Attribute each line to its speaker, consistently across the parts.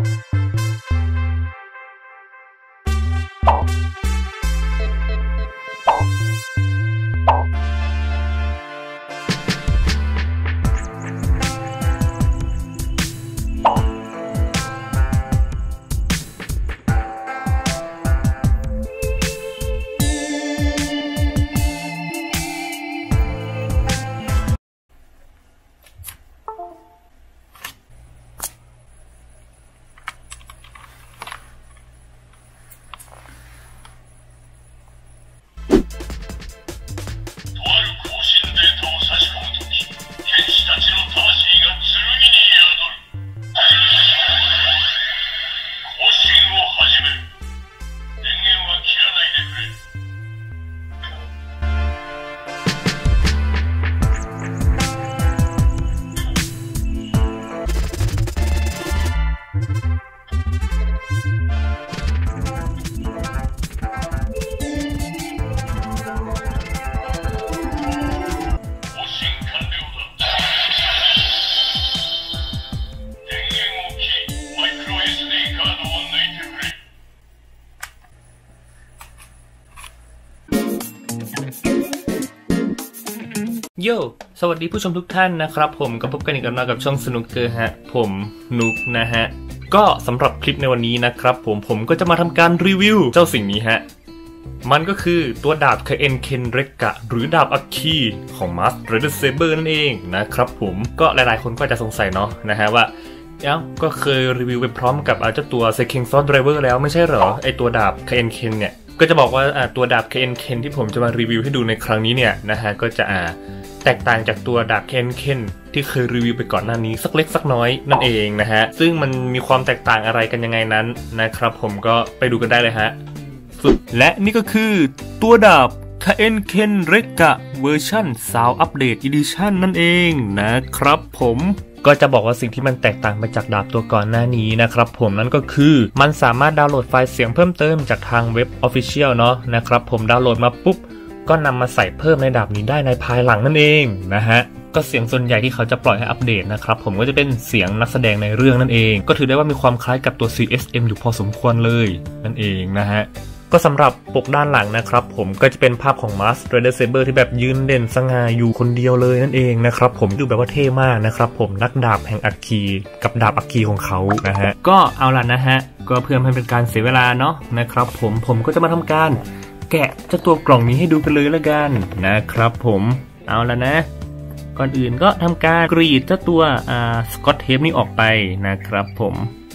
Speaker 1: โย่สวัสดีผู้ชมทุกท่านนะครับผมก็พบกันอีกแล้วกับช่องสนุกเกอร์ฮะผมนุกนะฮะก็สำหรับคลิปในวันนี้นะครับผมก็จะมาทำการรีวิวเจ้าสิ่งนี้ฮะมันก็คือตัวดาบ Kaen Ken Rekka หรือดาบอัคคีของ Mask Rider Saber นั่นเองนะครับผมก็หลายๆคนก็จะสงสัยเนาะนะฮะว่าก็เคยรีวิวไปพร้อมกับเจ้าตัว Seiken Sword Driver แล้วไม่ใช่เหรอไอตัวดาบ Kaen Ken เนี่ยก็จะบอกว่าตัวดาบ Kaen Ken ที่ผมจะมารีวิวให้ดูในครั้งนี้เนี่ยนะฮะก็จะแตกต่างจากตัวดาบ Kaen Ken ที่เคยรีวิวไปก่อนหน้านี้สักเล็กสักน้อยนั่นเองนะฮะซึ่งมันมีความแตกต่างอะไรกันยังไงนั้นนะครับผมก็ไปดูกันได้เลยฮะและนี่ก็คือตัวดาบ Kaen Ken Rekka เวอร์ชัน Sound Update Edition นั่นเองนะครับผมก็จะบอกว่าสิ่งที่มันแตกต่างไปจากดาบตัวก่อนหน้านี้นะครับผมนั่นก็คือมันสามารถดาวน์โหลดไฟล์เสียงเพิ่มเติมจากทางเว็บ Official เนาะนะครับผมดาวน์โหลดมาปุ๊บก็นำมาใส่เพิ่มในดาบนี้ได้ในภายหลังนั่นเองนะฮะก็เสียงส่วนใหญ่ที่เขาจะปล่อยให้อัปเดตนะครับผมก็จะเป็นเสียงนักแสดงในเรื่องนั่นเองก็ถือได้ว่ามีความคล้ายกับตัว CSM อยู่พอสมควรเลยนั่นเองนะฮะก็สำหรับปกด้านหลังนะครับผมก็จะเป็นภาพของ Mask Rider Saber ที่แบบยืนเด่นสง่าอยู่คนเดียวเลยนั่นเองนะครับผมดูแบบว่าเท่มากนะครับผมนักดาบแห่งอัคคีกับดาบอัคคีของเขานะฮะก็เอาล่ะนะฮะก็เพื่อให้เป็นการเสียเวลาเนาะนะครับผมก็จะมาทำการแกะเจ้าตัวกล่องนี้ให้ดูกันเลยละกันนะครับผมเอาล่ะนะก่อนอื่นก็ทำการกรีดเจ้าตัวสกอตเทปนี้ออกไปนะครับผม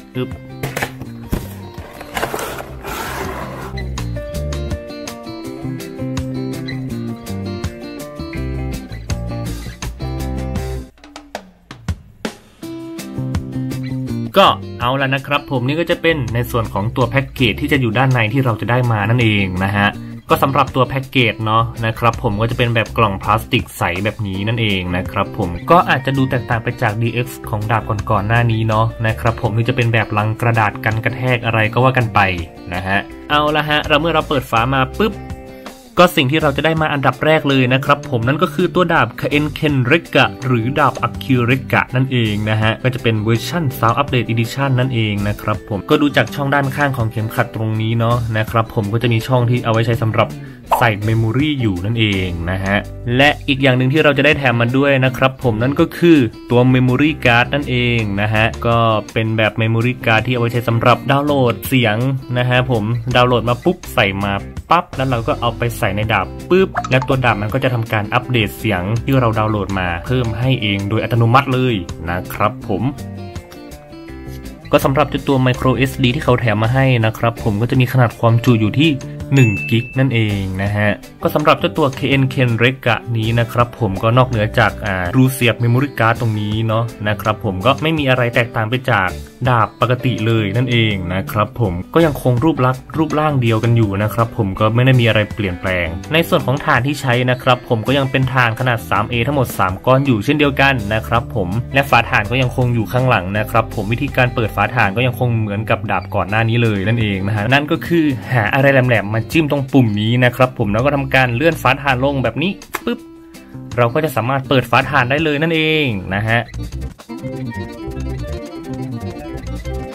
Speaker 1: ก็เอาละนะครับผมนี่ก็จะเป็นในส่วนของตัวแพ็กเกจที่จะอยู่ด้านในที่เราจะได้มานั่นเองนะฮะก็สำหรับตัวแพ็กเกจเนาะนะครับผมก็จะเป็นแบบกล่องพลาสติกใสแบบนี้นั่นเองนะครับผมก็อาจจะดูแตกต่างไปจาก DX ของดาบก่อนๆหน้านี้เนาะนะครับผมนี่จะเป็นแบบลังกระดาษกันกระแทกอะไรก็ว่ากันไปนะฮะเอาละฮะเมื่อเราเปิดฝามาปุ๊บก็สิ่งที่เราจะได้มาอันดับแรกเลยนะครับผมนั่นก็คือตัวดาบ Kaen Ken Rekka หรือดาบ Akki Rekka นั่นเองนะฮะก็จะเป็นเวอร์ชัน Sound Update Edition นั่นเองนะครับผมก็ดูจากช่องด้านข้างของเข็มขัดตรงนี้เนาะนะครับผมก็จะมีช่องที่เอาไว้ใช้สำหรับใส่เมมโมรีอยู่นั่นเองนะฮะและอีกอย่างหนึ่งที่เราจะได้แถมมาด้วยนะครับผมนั่นก็คือตัวเมมโมรีการ์ดนั่นเองนะฮะก็เป็นแบบเมมโมรีการ์ดที่เอาไว้ใช้สำหรับดาวน์โหลดเสียงนะฮะผมดาวน์โหลดมาปุ๊บใส่มาปั๊บแล้วเราก็เอาไปใส่ในดาบปุ๊บและตัวดาบมันก็จะทำการอัปเดตเสียงที่เราดาวน์โหลดมาเพิ่มให้เองโดยอัตโนมัติเลยนะครับผมก็สำหรับตัว micro SD ที่เขาแถมมาให้นะครับผมก็จะมีขนาดความจุอยู่ที่1 กิกนั่นเองนะฮะก็สำหรับเจ้าตัว Kaen Ken Rekka นี้นะครับผมก็นอกเหนือจากรูเสียบเมมโมรี่การ์ดตรงนี้เนาะนะครับผมก็ไม่มีอะไรแตกต่างไปจากดาบปกติเลยนั่นเองนะครับผมก็ยังคงรูปร่างเดียวกันอยู่นะครับผมก็ไม่ได้มีอะไรเปลี่ยนแปลงในส่วนของถ่านที่ใช้นะครับผมก็ยังเป็นถ่านขนาด 3A ทั้งหมด3ก้อนอยู่เช่นเดียวกันนะครับผมและฝาถ่านก็ยังคงอยู่ข้างหลังนะครับผมวิธีการเปิดฝาถ่านก็ยังคงเหมือนกับดาบก่อนหน้านี้เลยนั่นเองนะฮะนั่นก็คือหาอะไรแหลมๆมาจิ้มตรงปุ่มนี้นะครับผมแล้วก็ทำการเลื่อนฝาถ่านลงแบบนี้ปึ๊บเราก็จะสามารถเปิดฝาถ่านได้เลยนั่นเองนะฮะ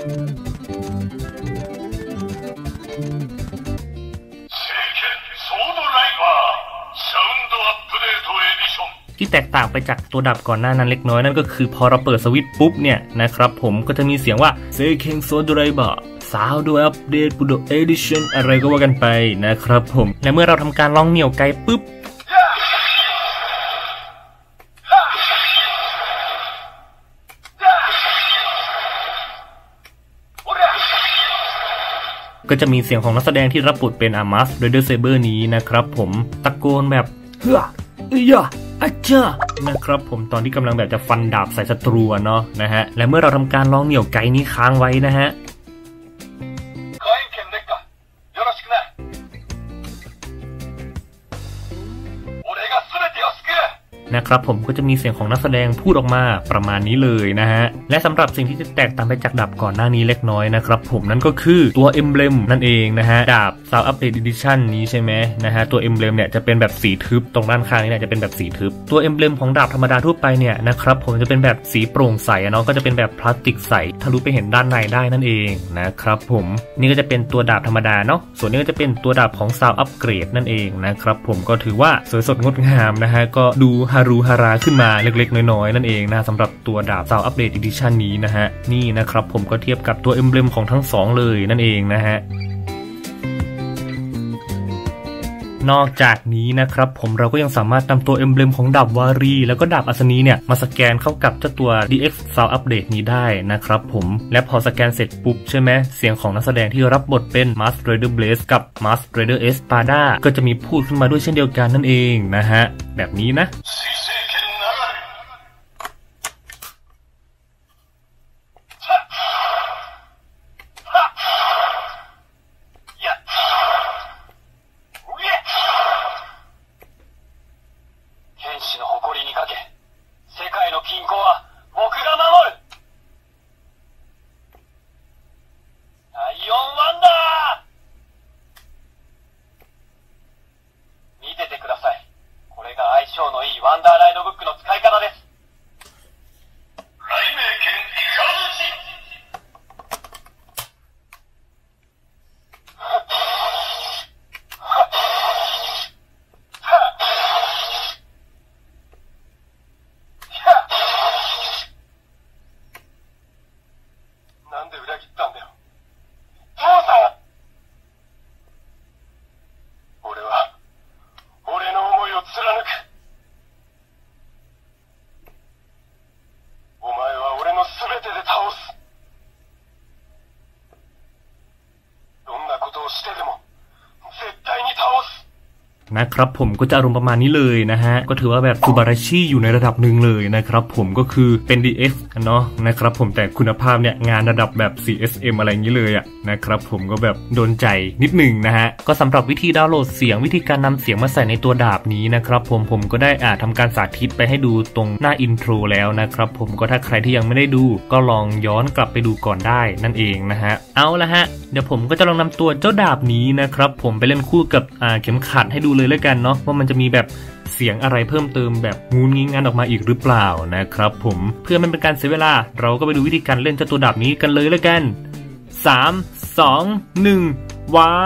Speaker 1: ที่แตกต่างไปจากตัวดับก่อนหน้านั้นเล็กน้อยนั่นก็คือพอเราเปิดสวิตช์ปุ๊บเนี่ยนะครับผมก็จะมีเสียงว่าเซเคนโซดไรบะซาวด์อัปเดตปุโดเอดิชั่นอะไรก็ว่ากันไปนะครับผมและเมื่อเราทำการลองเหนี่ยวไกปุ๊บก็จะมีเสียงของนักแสดงที่รับบทเป็นอามัสเรเดอร์เซเบอร์นี้นะครับผมตะโกนแบบเฮ้อยะอาจารย์นะครับผมตอนที่กำลังแบบจะฟันดาบใส่ศัตรูเนาะนะฮะและเมื่อเราทำการลองเหนี่ยวไกนี้ค้างไว้นะฮะนะครับผมก็จะมีเสียงของนักแสดงพูดออกมาประมาณนี้เลยนะฮะและสำหรับสิ่งที่จะแตกต่างไปจากดาบก่อนหน้านี้เล็กน้อยนะครับผมนั่นก็คือตัวเอมเบลมนั่นเองนะฮะดาบ Sound Update Edition นี้ใช่ไหมนะฮะตัวเอมเบลมเนี่ยจะเป็นแบบสีทึบตรงด้านข้างนี่เนี่ยจะเป็นแบบสีทึบตัวเอมเบลมของดาบธรรมดาทั่วไปเนี่ยนะครับผมจะเป็นแบบสีโปร่งใสเนาะก็จะเป็นแบบพลาสติกใสทะลุไปเห็นด้านในได้นั่นเองนะครับผมนี่ก็จะเป็นตัวดาบธรรมดาเนาะส่วนนี้ก็จะเป็นตัวดาบของ Sound Upgrade นั่นเองนะครับผมก็ถือว่าสวยสดงดงามนะฮะก็ดูฮารุฮาราขึ้นมาเล็กๆน้อยๆนั่นเองนะสำหรับตัวดาบ Sound Update Edition นี้นะฮะนี่นะครับผมก็เทียบกับตัวเอมเบลมของทั้งสองเลยนั่นเองนะฮะนอกจากนี้นะครับผมเราก็ยังสามารถนำตัวเอมเบลมของดาบวารีแล้วก็ดาบอัศนีเนี่ยมาสแกนเข้ากับเจ้าตัว DX Sound Update นี้ได้นะครับผมและพอสแกนเสร็จปุ๊บใช่ไหมเสียงของนักแสดงที่รับบทเป็น Mask Rider Blaze กับ Mask Rider Espada ก็จะมีพูดขึ้นมาด้วยเช่นเดียวกันนั่นเองนะฮะแบบนี้นะนะครับผมก็จะอารมณ์ประมาณนี้เลยนะฮะก็ถือว่าแบบซูบาราชิอยู่ในระดับหนึ่งเลยนะครับผมก็คือเป็น DX เนาะนะครับผมแต่คุณภาพเนี่ยงานระดับแบบ CSM อะไรอย่างนี้เลยอะนะครับผมก็แบบโดนใจนิดหนึ่งนะฮะก็สำหรับวิธีดาวน์โหลดเสียงวิธีการนำเสียงมาใส่ในตัวดาบนี้นะครับผมก็ได้ทำการสาธิตไปให้ดูตรงหน้าอินโทรแล้วนะครับผมก็ถ้าใครที่ยังไม่ได้ดูก็ลองย้อนกลับไปดูก่อนได้นั่นเองนะฮะเอาละฮะเดี๋ยวผมก็จะลองนำตัวเจ้าดาบนี้นะครับผมไปเล่นคู่กับเข็มขัดให้ดูเลยแล้วกันเนาะว่ามันจะมีแบบเสียงอะไรเพิ่มเติมแบบงูงี้งันออกมาอีกหรือเปล่านะครับผมเพื่อไม่เป็นการเสียเวลาเราก็ไปดูวิธีการเล่นเจ้าตัวดาบนี้กันเลยแล้วกัน3 2 1ว้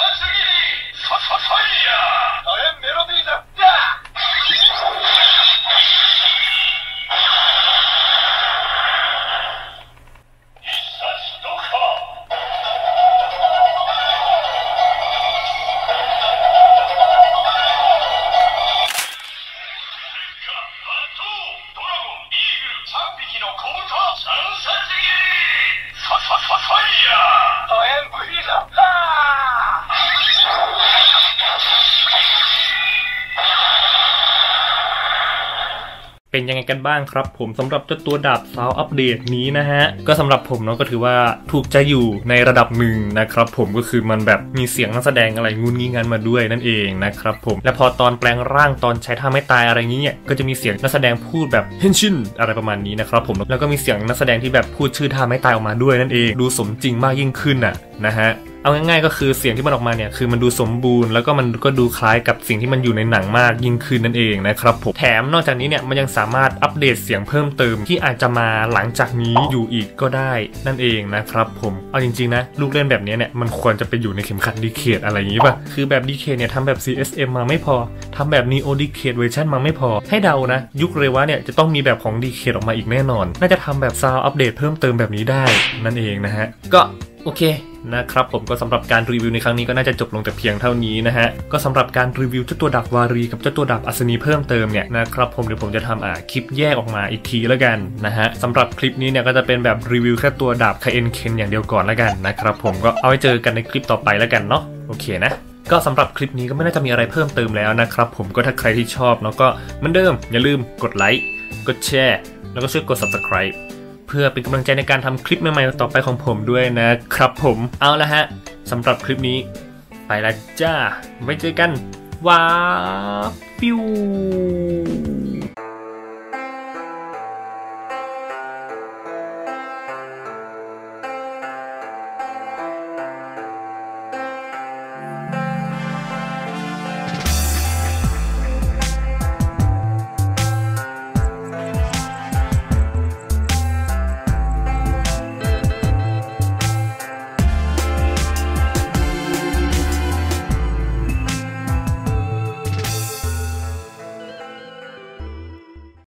Speaker 1: เป็นยังไงกันบ้างครับผมสำหรับเจ้าตัวดาบซาวอัปเดตนี้นะฮะก็สำหรับผมเนาะก็ถือว่าถูกใจอยู่ในระดับหนึ่งนะครับผมก็คือมันแบบมีเสียงนักแสดงอะไรงุนงี้งันมาด้วยนั่นเองนะครับผมและพอตอนแปลงร่างตอนใช้ท่าไม่ตายอะไรงี้เนี่ยก็จะมีเสียงนักแสดงพูดแบบเฮนชินอะไรประมาณนี้นะครับผมแล้วก็มีเสียงนักแสดงที่แบบพูดชื่อท่าไม่ตายออกมาด้วยนั่นเองดูสมจริงมากยิ่งขึ้นนะฮะเอาง่ายๆก็คือเสียงที่มันออกมาเนี่ยคือมันดูสมบูรณ์แล้วก็มันก็ดูคล้ายกับสิ่งที่มันอยู่ในหนังมากยิ่งขึ้นนั่นเองนะครับผมแถมนอกจากนี้เนี่ยมันยังสามารถอัปเดตเสียงเพิ่มเติมที่อาจจะมาหลังจากนี้อยู่อีกก็ได้นั่นเองนะครับผมเอาจริงๆนะลูกเล่นแบบนี้เนี่ยมันควรจะไปอยู่ในเข็มขัดดีเคทอะไรอย่างนี้ป่ะคือแบบดีเคทเนี่ยทำแบบ CSM มาไม่พอทำแบบ Neo Decade เวอร์ชันมาไม่พอให้เดานะยุคเรวะเนี่ยจะต้องมีแบบของดีเคทออกมาอีกแน่นอนน่าจะทำแบบซาวด์อัปเดตเพิ่มเติมแบบนี้ได้นั่นเองนะฮะก็โอเคนะครับผมก็สำหรับการรีวิวในครั้งนี้ก็น่าจะจบลงแต่เพียงเท่านี้นะฮะก็สำหรับการรีวิวเจ้าตัวดาบวารีกับเจ้าตัวดาบอัศนีเพิ่มเติมเนี่ยนะครับผมเดี๋ยวผมจะทำคลิปแยกออกมาอีกทีแล้วกันนะฮะสำหรับคลิปนี้เนี่ยก็จะเป็นแบบรีวิวแค่ตัวดาบคาเอนเคนอย่างเดียวก่อนแล้วกันนะครับผมก็เอาไว้เจอกันในคลิปต่อไปแล้วกันเนาะโอเคนะก็สำหรับคลิปนี้ก็ไม่น่าจะมีอะไรเพิ่มเติมแล้วนะครับผมก็ถ้าใครที่ชอบเนาะก็เหมือนเดิมอย่าลืมกดไลค์กดแชร์แล้วก็ช่วยกด Subscribeเพื่อเป็นกำลังใจในการทำคลิปใหม่ๆต่อไปของผมด้วยนะครับผมเอาละฮะสำหรับคลิปนี้ไปแล้วจ้าไว้เจอกันว้าฟิว